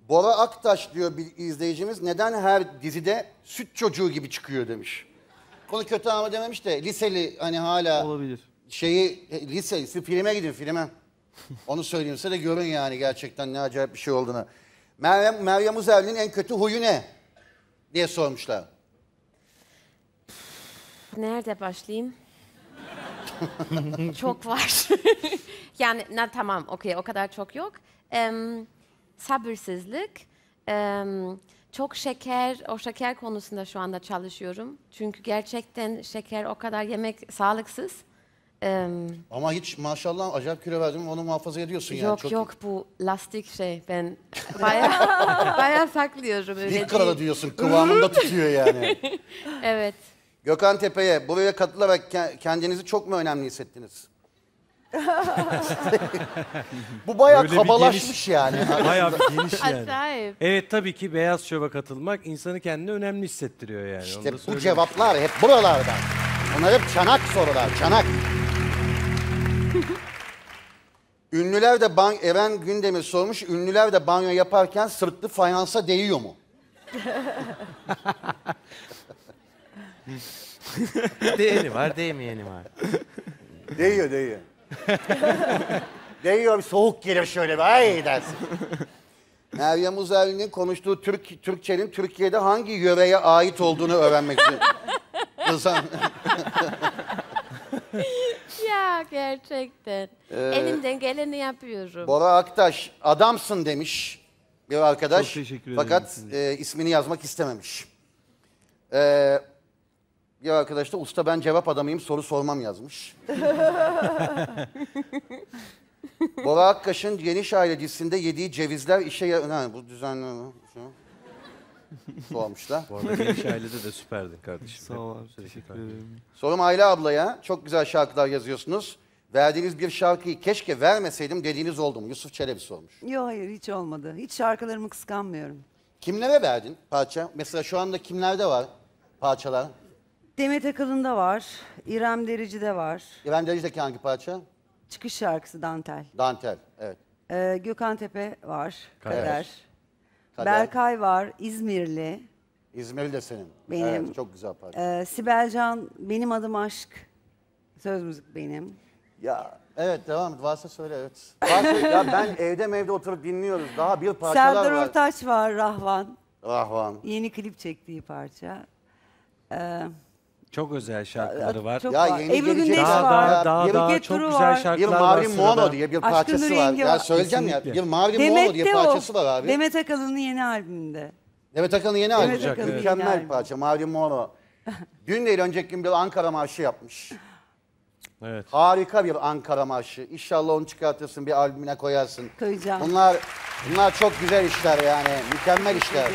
Bora Aktaş diyor bir izleyicimiz, neden her dizide süt çocuğu gibi çıkıyor demiş. Konu kötü ama dememiş de liseli hani hala olabilir. Liseli filme gidin filme. Onu söyleyeyim size de görün yani gerçekten ne acayip bir şey olduğunu. Meryem Uzerli'nin en kötü huyu ne diye sormuşlar. Nerede başlayayım? Çok var. Yani tamam okey o kadar çok yok. Sabırsızlık. Çok o şeker konusunda şu anda çalışıyorum. Çünkü gerçekten şeker o kadar yemek sağlıksız. Ama hiç maşallah acayip kilo verdin, onu muhafaza ediyorsun yani. Yok bu lastik ben bayağı saklıyorum. Dik kralı diyorsun, kıvamında tutuyor yani. Evet. Gökhan Tepe'ye buraya katılarak kendinizi çok mu önemli hissettiniz? Bu bayağı Öyle kabalaşmış yani. Bayağı bir geniş yani. Acayip. Evet tabii ki Beyaz Şov'a katılmak insanı kendini önemli hissettiriyor yani. İşte bu cevaplar hep buralardan. Bunlar hep çanak sorular, çanak. Ünlüler de Eren Gündemir sormuş, ünlüler de banyo yaparken sırtlı fayansa değiyor mu? Değeni var, değmeyeni var. Değiyor. Değiyor, bir soğuk gelir şöyle bir ay dersin. Meryem Uzerli'nin konuştuğu Türkçenin Türkiye'de hangi yöreye ait olduğunu öğrenmek için. Ya gerçekten. Elimden geleni yapıyorum. Bora Aktaş, adamsın demiş bir arkadaş. Çok teşekkür ederim. Fakat ismini yazmak istememiş. Bir arkadaş da usta ben cevap adamıyım, soru sormam yazmış. Bora Aktaş'ın Geniş Aile dizisinde yediği cevizler işe yarar. Bu düzenli sormuşlar. Bu arada Geniş Aile'de de süperdin kardeşim. Sağ ol abi, teşekkür ederim. Sorum Ayla ablaya, çok güzel şarkılar yazıyorsunuz. Verdiğiniz bir şarkıyı keşke vermeseydim dediğiniz oldu mu? Yusuf Çelebi sormuş. Yok hayır hiç olmadı. Hiç şarkılarımı kıskanmıyorum. Kimlere verdin parça? Mesela şu anda kimlerde var parçalar? Demet Akalın'da var. İrem Derici'de var. İrem Derici'deki hangi parça? Çıkış şarkısı Dantel. Dantel, evet. Gökhan Tepe var. Kader. Kader. Berkay var. İzmirli. İzmirli de senin. Benim. Evet, çok güzel parça. Sibel Can, Benim Adım Aşk. Söz müzik benim. Ya evet devam et. Varsa söyle evet. Varsa, ya ben evde oturup dinliyoruz. Daha bir parçalar Serdar var. Ortaç var. Rahvan. Rahvan. Yeni klip çektiği parça. Çok özel şarkıları var. Çok Ya var. yeni Ebru gelecek Gündeş daha- var. daha Daha Buket çok Duru güzel var. Bir şarkılar var Mavi sırada. Mono diye bir Aşkın parçası var. Rengi Ya var. söyleyeceğim ya. Kesinlikle. Bir Mavi Demet Mono diye de parçası o. var abi. Demet Akalın'ın yeni albümünde. Demet Akalın yeni Demet albüm. Akalın yeni Mükemmel albüm. bir parça. Mavi Mono. Dün değil önceki gün bir Ankara Marşı yapmış. Evet. Harika bir Ankara Marşı. İnşallah onu çıkartırsın, bir albümüne koyarsın. Koyacağım. Bunlar çok güzel işler yani. Mükemmel işler.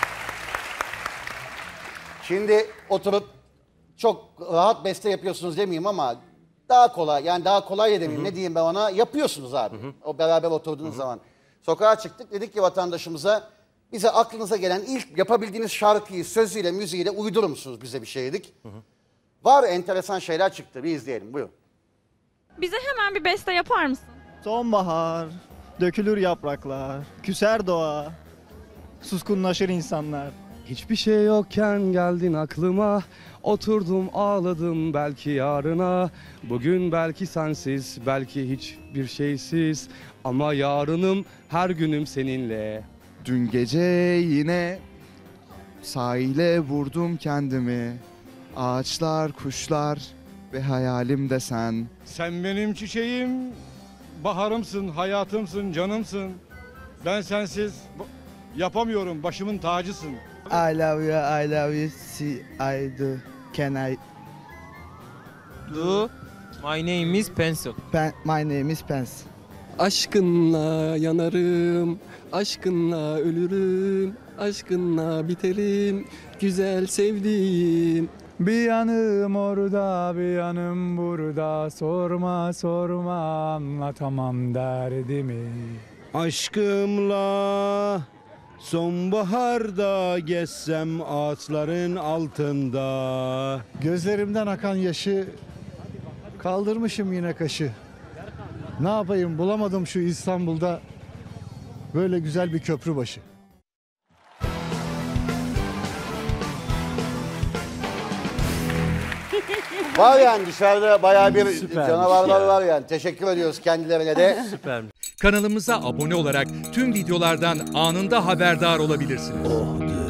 Şimdi oturup çok rahat beste yapıyorsunuz demeyeyim ama daha kolay. Yani daha kolay ya demeyeyim. Ne diyeyim ben ona? Yapıyorsunuz abi. O beraber oturduğunuz zaman. Sokağa çıktık. Dedik ki vatandaşımıza bize aklınıza gelen ilk yapabildiğiniz şarkıyı sözüyle, müziğiyle uydurur musunuz bize bir şey dedik. Var enteresan şeyler çıktı. Bir izleyelim. Buyurun. Bize hemen bir beste yapar mısın? Sonbahar, dökülür yapraklar, küser doğa, suskunlaşır insanlar. Hiçbir şey yokken geldin aklıma, oturdum ağladım belki yarına. Bugün belki sensiz, belki hiçbir şeysiz, ama yarınım her günüm seninle. Dün gece yine sahile vurdum kendimi. Ağaçlar, kuşlar ve hayalim de sen. Sen benim çiçeğim, baharımsın, hayatımsın, canımsın. Ben sensiz yapamıyorum, başımın tacısın. I love you, see I do, can I Do, my name is Pencil. my name is Pence. Aşkınla yanarım, aşkınla ölürüm, aşkınla biterim, güzel sevdiğim. Bir yanım orada, bir yanım burada, sorma sorma anlatamam derdimi. Aşkımla sonbaharda gezsem ağaçların altında. Gözlerimden akan yaşı kaldırmışım yine kaşı. Ne yapayım bulamadım şu İstanbul'da böyle güzel bir köprü başı. Var yani dışarıda bayağı bir Süpermiş canavarlar ya. var yani. Teşekkür ediyoruz kendilerine de. Süpermiş. Kanalımıza abone olarak tüm videolardan anında haberdar olabilirsiniz.